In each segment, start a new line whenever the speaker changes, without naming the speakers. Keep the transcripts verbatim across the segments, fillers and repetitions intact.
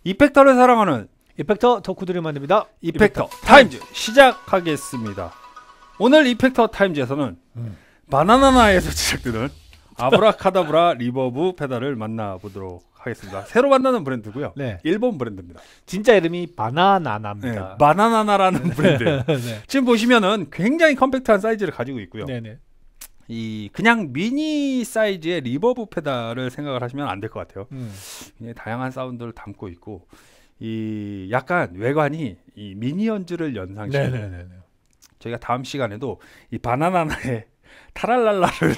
이펙터를 사랑하는
이펙터 덕후들이 만듭니다.
이펙터, 이펙터 타임즈 시작하겠습니다. 오늘 이펙터 타임즈에서는 음. 바나나나에서 제작되는 아브라카다브라 리버브 페달을 만나보도록 하겠습니다. 새로 만나는 브랜드고요. 네. 일본 브랜드입니다.
진짜 이름이 바나나나입니다.
네, 바나나나라는 브랜드. 네. 지금 보시면은 굉장히 컴팩트한 사이즈를 가지고 있고요. 네네. 이 그냥 미니 사이즈의 리버브 페달을 생각을 하시면 안 될 것 같아요. 음. 다양한 사운드를 담고 있고 이 약간 외관이 이 미니언즈를 연상시키는. 저희가 다음 시간에도 이 바나나나의 타랄랄라를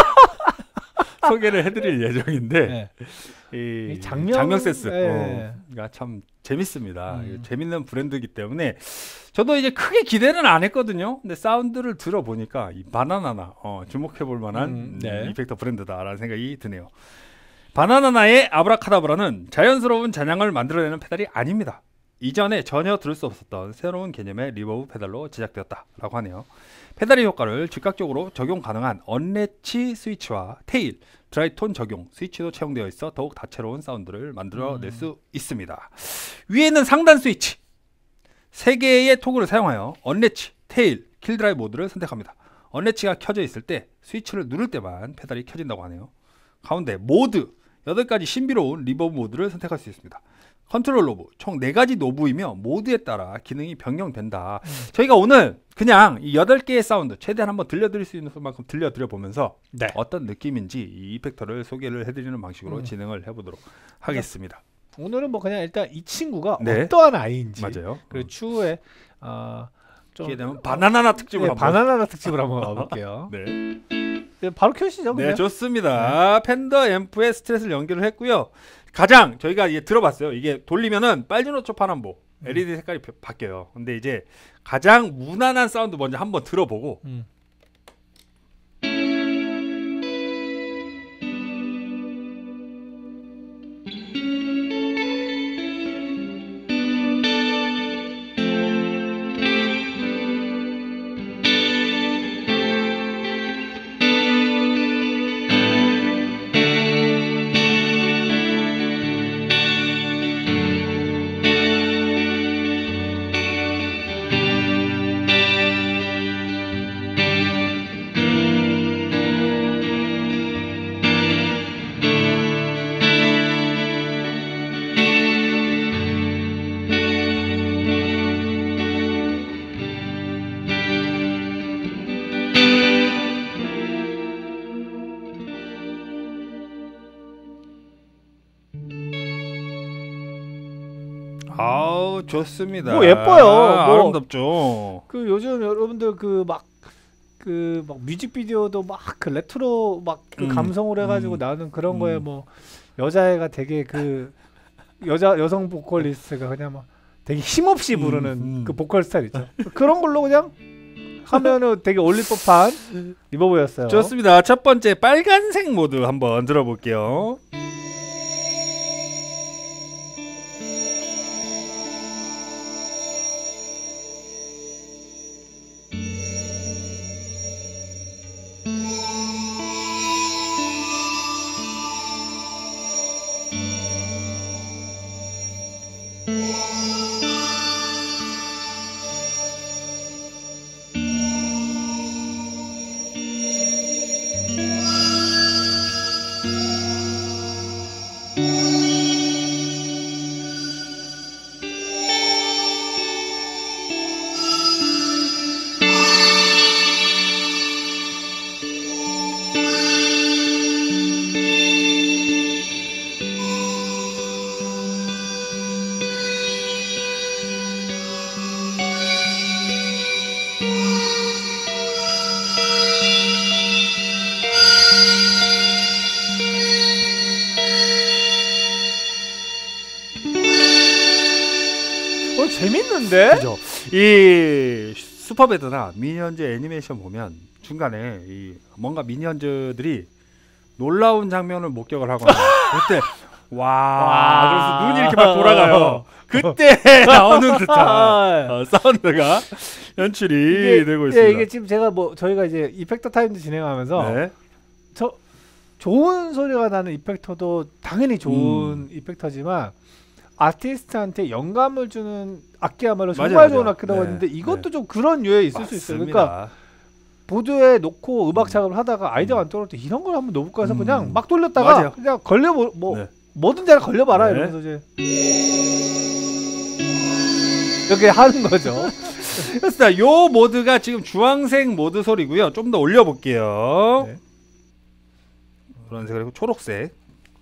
소개를 해드릴 예정인데 네. 이, 이 장면, 장면 센스 네. 어, 참 재밌습니다. 음. 재밌는 브랜드이기 때문에 저도 이제 크게 기대는 안 했거든요. 근데 사운드를 들어보니까 이 바나나나 어, 주목해볼 만한 음, 네. 이펙터 브랜드다라는 생각이 드네요. 바나나나의 아브라카다브라는 자연스러운 잔향을 만들어내는 페달이 아닙니다. 이전에 전혀 들을 수 없었던 새로운 개념의 리버브 페달로 제작되었다라고 하네요. 페달의 효과를 즉각적으로 적용 가능한 언래치 스위치와 테일, 드라이톤 적용 스위치도 채용되어 있어 더욱 다채로운 사운드를 만들어낼 음. 수 있습니다. 위에 있는 상단 스위치 세 개의 토글을 사용하여 언래치, 테일, 킬드라이브 모드를 선택합니다. 언래치가 켜져 있을 때 스위치를 누를 때만 페달이 켜진다고 하네요. 가운데 모드 여덟 가지 신비로운 리버브 모드를 선택할 수 있습니다. 컨트롤 노브 총 네 가지 노브이며 모드에 따라 기능이 변경된다. 음. 저희가 오늘 그냥 이 여덟 개의 사운드 최대한 한번 들려드릴 수 있는 만큼 들려드려 보면서 네. 어떤 느낌인지 이 이펙터를 소개를 해드리는 방식으로 음. 진행을 해보도록 하겠습니다.
오늘은 뭐 그냥 일단 이 친구가 네. 어떠한 아이인지
맞아요.
그리고 추후에 어,
좀 기회 되면 바나나나 특집을
네,
한번
바나나나 특집을 한번 가볼게요.
네.
네, 바로 켜시죠.
네, 좋습니다. 네. 펜더 앰프에 스트레스를 연결을 했고요. 가장 저희가 이게 들어봤어요. 이게 돌리면은 빨주노초 파남보 음. 엘이디 색깔이 바뀌어요. 근데 이제 가장 무난한 사운드 먼저 한번 들어보고 음. 아우 좋습니다.
뭐 예뻐요.
아,
뭐
아름답죠.
그 요즘 여러분들 그 막 그 막 뮤직비디오도 막 그 레트로 막 그 음, 감성으로 해가지고 음, 나오는 그런 음. 거에 뭐 여자애가 되게 그 여자 여성 보컬리스트가 그냥 막 되게 힘없이 부르는 음, 음. 그 보컬 스타일 있죠. 그런 걸로 그냥 하면은 되게 올릴 법한 리버브였어요.
좋습니다. 첫 번째 빨간색 모드 한번 들어볼게요.
재밌는데?
그죠? 이 슈퍼배드나 미니언즈 애니메이션 보면 중간에 이 뭔가 미니언즈들이 놀라운 장면을 목격을 하거나 그때 와, 와 그래서 눈이 이렇게 막 돌아가요. 그때 나오는 듯한 어, 사운드가 연출이
이게,
되고 있습니다.
예, 이게 지금 제가 뭐 저희가 이제 이펙터 타임즈 진행하면서 네. 저 좋은 소리가 나는 이펙터도 당연히 좋은 음. 이펙터지만 아티스트한테 영감을 주는 악기야말로 정말 맞아, 좋은 맞아. 악기라고 네, 했는데 이것도 네. 좀 그런 유에 있을 맞습니다. 수 있어요. 그러니까 보드에 놓고 음악 작업을 하다가 아이디어가 음. 안 떠오를 때 이런 걸 한번 넣어볼까 해서 음. 그냥 막 돌렸다가 맞아요. 그냥 걸려 뭐, 뭐 네. 뭐든지 하나 걸려봐라 네. 이러면서 이제 이렇게 하는 거죠.
그렇습니다. 요 모드가 지금 주황색 모드 소리고요. 좀 더 올려볼게요. 네. 노란색 그리고 초록색.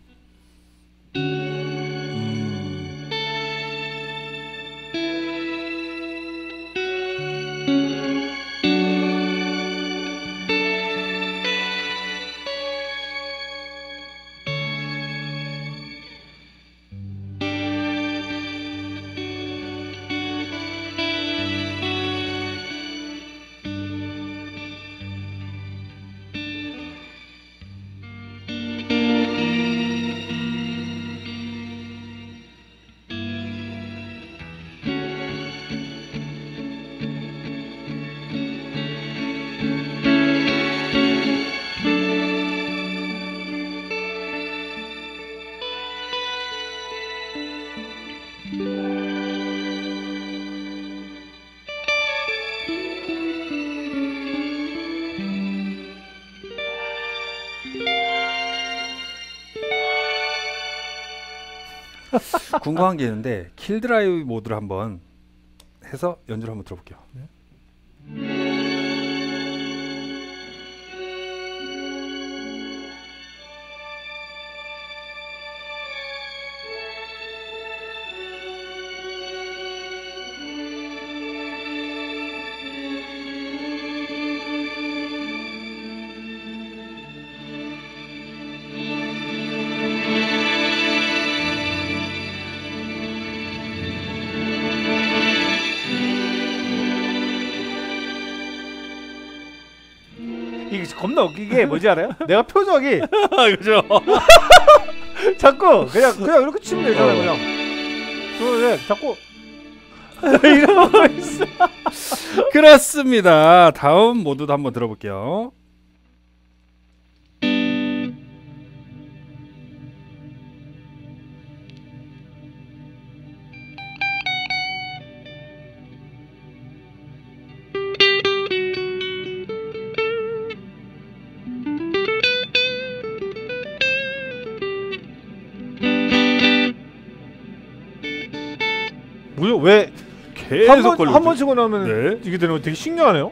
궁금한 게 있는데 킬 드라이브 모드를 한번 해서 연주를 한번 들어볼게요. 네.
이게 겁나 웃기게 뭐지 알아요? 내가 표정이
그죠?
자꾸 그냥 그냥 이렇게 치면 되잖아요. 그냥 그래 자꾸 이러고 있어.
그렇습니다. 다음 모드도 한번 들어볼게요.
뭐야 왜
계속 걸리죠?
한 번 치고 나면 네. 이게 되는 거 되게 신기하네요.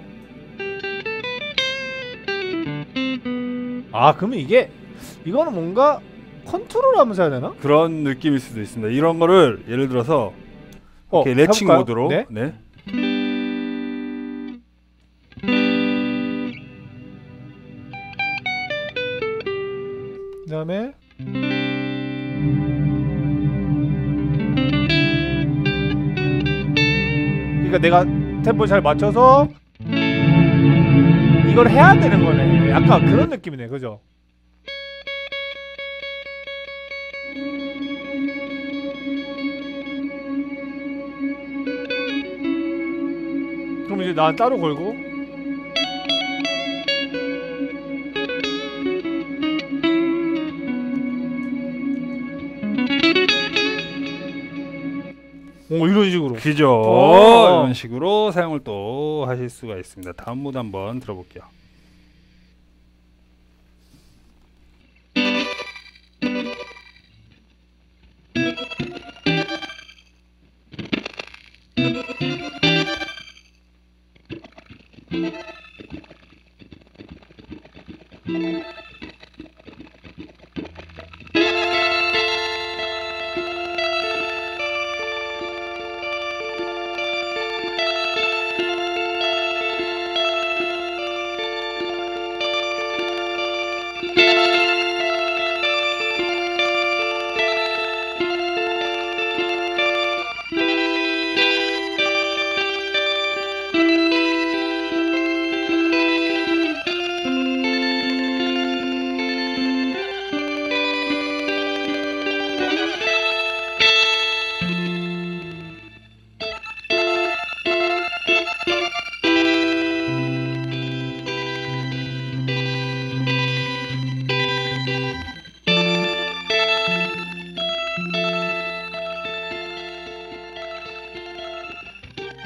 아 그러면 이게 이거는 뭔가 컨트롤하면서 해야 되나?
그런 느낌일 수도 있습니다. 이런 거를 예를 들어서 어, 이렇게 레칭 해볼까요? 모드로 네. 네.
그다음에 그러니까 내가 템포 잘 맞춰서 이걸 해야 되는 거네. 약간 그런 느낌이네, 그죠? 그럼 이제 난 따로 걸고 오 이런 식으로
그죠. 오. 이런 식으로 사용을 또 하실 수가 있습니다. 다음 모드 한번 들어볼게요.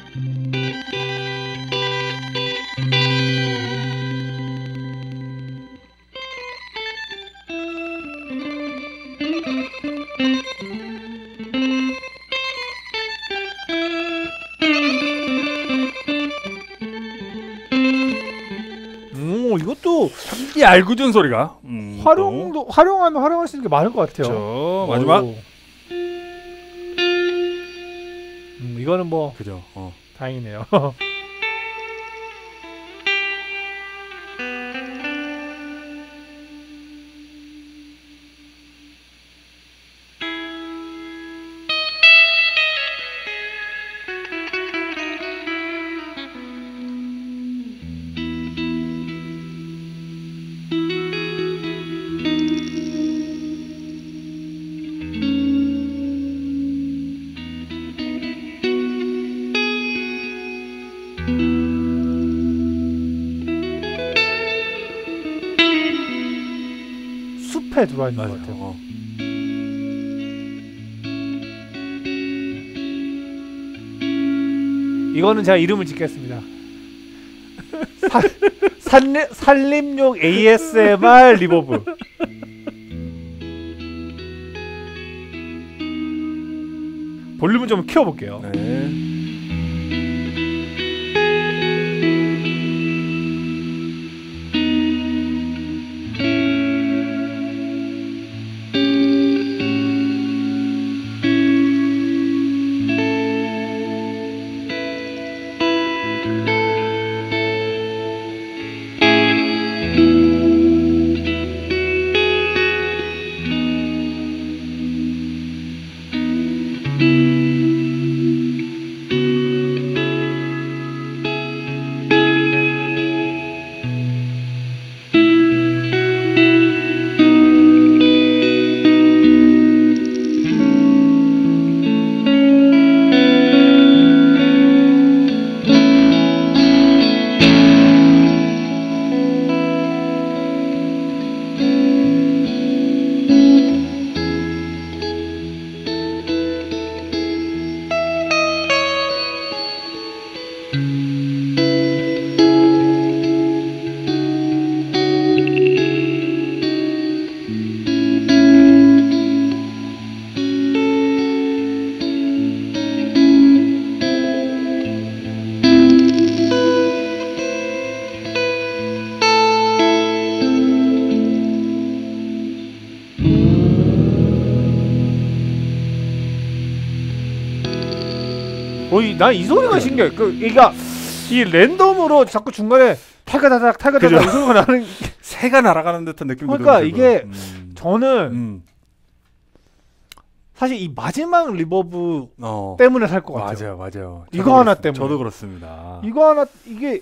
오, 이것도
이 알구준 소리가 음,
활용도 활용하면 활용할 수 있는 게 많을 것 같아요.
그렇죠. 마지막.
음, 이거는 뭐
그죠. 어.
다행이네요. 숲에 들어와 있는 것 같아요.
어.
이거는 제가 이름을 짓겠습니다. 사, 산림, 산림용 에이에스엠알 리버브. 볼륨을 좀 키워볼게요.
네.
어, 난 이 소리가 신기해. 그, 그러니까 이 랜덤으로 자꾸 중간에 타가다닥 타가다닥 이 소리가 나는.
새가 날아가는 듯한 느낌이
그러니까 이게
음.
저는
음.
사실 이 마지막 리버브
어.
때문에 살 것 같아요.
맞아요, 맞아요.
이거 하나
그렇습니다.
때문에.
저도 그렇습니다.
이거 하나 이게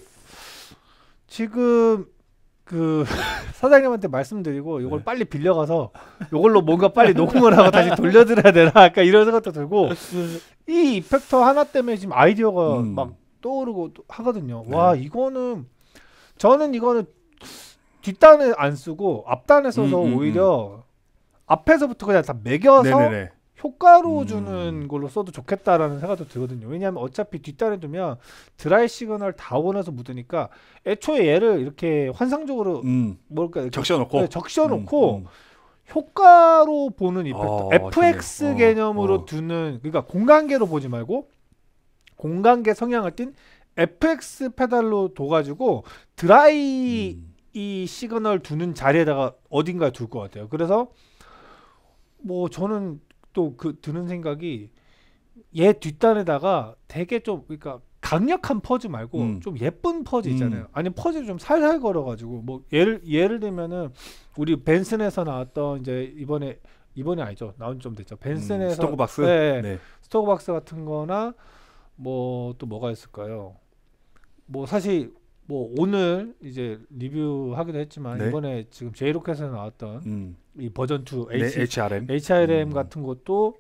지금 그 사장님한테 말씀드리고 이걸
네.
빨리 빌려가서 이걸로 뭔가 빨리 녹음을 하고 다시 돌려드려야 되나 약간 이런 생각도 들고 이 이펙터 하나 때문에 지금 아이디어가
음.
막 떠오르고 또 하거든요.
네.
와 이거는 저는 이거는 뒷단에 안 쓰고 앞단에 써서
음, 음,
오히려 앞에서부터 그냥 다 매겨서
네네네.
효과로
음.
주는 걸로 써도 좋겠다라는 생각도 들거든요. 왜냐하면 어차피 뒷단에 두면 드라이 시그널 다운해서 묻으니까 애초에 얘를 이렇게 환상적으로
음.
뭘까 이렇게
적셔놓고
네, 적셔놓고
음, 음.
효과로 보는 이펙터
어,
에프엑스
좋네요. 어,
개념으로
어.
두는 그러니까 공간계로 보지 말고 공간계 성향을 띤 에프엑스 페달로 둬가지고 드라이
음.
이 시그널 두는 자리에다가 어딘가에 둘 것 같아요. 그래서 뭐 저는 또 그 드는 생각이 얘 뒷단에다가 되게 좀 그러니까 강력한 퍼즈 말고
음.
좀 예쁜 퍼즈 있잖아요.
음.
아니 퍼즈를 좀 살살 걸어가지고 뭐 예를 예를 들면은 우리 벤슨에서 나왔던 이제 이번에 이번에 아니죠 나온 좀 됐죠. 벤슨에서
음, 스토크박스.
네,
네.
스토크박스 같은 거나 뭐 또 뭐가 있을까요? 뭐 사실 뭐 오늘 이제 리뷰하기도 했지만
네.
이번에 지금 제이로켓에서 나왔던
음.
이 버전 투
네,
H,
에이치알엠.
에이치알엠
음.
같은 것도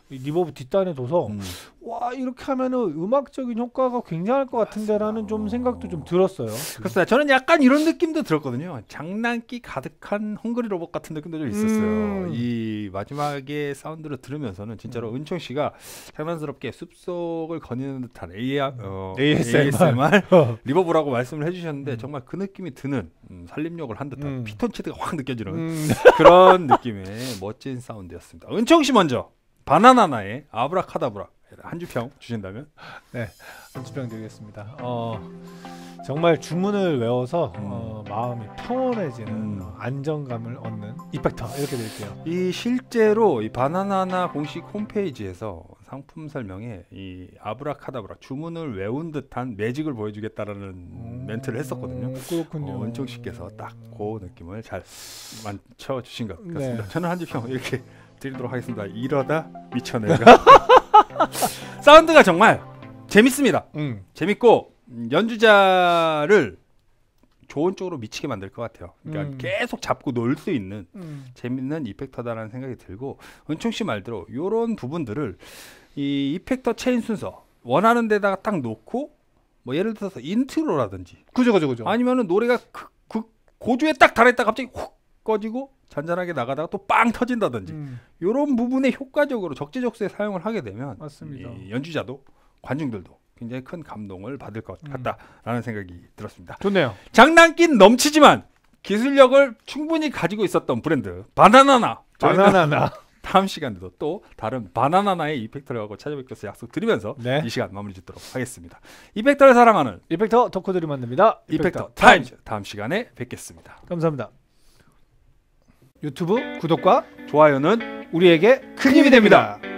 리버브 뒷단에 둬서 음. 와 이렇게 하면은 음악적인 효과가 굉장할 것 같은데라는 좀 생각도 좀 들었어요.
그렇습니다. 저는 약간 이런 느낌도 들었거든요. 장난기 가득한 헝그리 로봇 같은 느낌도 좀 있었어요. 음. 이 마지막에 사운드를 들으면서는 진짜로 음. 은총 씨가 장난스럽게 숲속을 거니는 듯한 에이아, 어, 에이에스엠알, 에이에스엠알 리버브라고 말씀을 해주셨는데 음. 정말 그 느낌이 드는 음, 살림욕을 한 듯한 음. 피톤치드가 확 느껴지는 음. 그런 느낌의 멋진 사운드였습니다. 은총 씨 먼저 바나나나의 아브라카다브라 한 주평 주신다면?
네, 한 주평 드리겠습니다. 어, 정말 주문을 외워서 음. 어, 마음이 평온해지는 음. 어, 안정감을 얻는 이펙터 이렇게 드릴게요.
이 실제로 이 바나나나 공식 홈페이지에서 상품 설명에 이 아브라카다브라 주문을 외운 듯한 매직을 보여주겠다라는 음. 멘트를 했었거든요.
그렇군요.
어, 은총 씨께서 딱 그 느낌을 잘 맞춰 주신 것 같습니다. 네. 저는 한 주평 이렇게 드리도록 하겠습니다. 이러다 미쳐 내가. 사운드가 정말 재밌습니다. 음. 재밌고 연주자를 좋은 쪽으로 미치게 만들 것 같아요. 그러니까 음. 계속 잡고 놀 수 있는 음. 재밌는 이펙터다라는 생각이 들고 은총 씨 말대로 이런 부분들을 이 이펙터 체인 순서 원하는 데다가 딱 놓고 뭐 예를 들어서 인트로라든지
그죠 그죠 그죠
아니면은 노래가 그, 그 고주에 딱 달아있다 갑자기 훅 꺼지고 잔잔하게 나가다가 또 빵 터진다든지 음. 이런 부분에 효과적으로 적재적소에 사용을 하게 되면
맞습니다.
이 연주자도 관중들도 굉장히 큰 감동을 받을 것 음. 같다라는 생각이 들었습니다.
좋네요.
장난기 넘치지만 기술력을 충분히 가지고 있었던 브랜드 바나나나.
바나나나.
다음 시간에도 또 다른 바나나나의 이펙터를 하고 찾아뵙겠서 약속드리면서 네. 이 시간 마무리 짓도록 하겠습니다. 이펙터를 사랑하는
이펙터 덕후들이 만듭니다.
이펙터, 이펙터 타임즈. 다음 시간에 뵙겠습니다.
감사합니다. 유튜브 구독과
좋아요는
우리에게 큰 힘이 됩니다.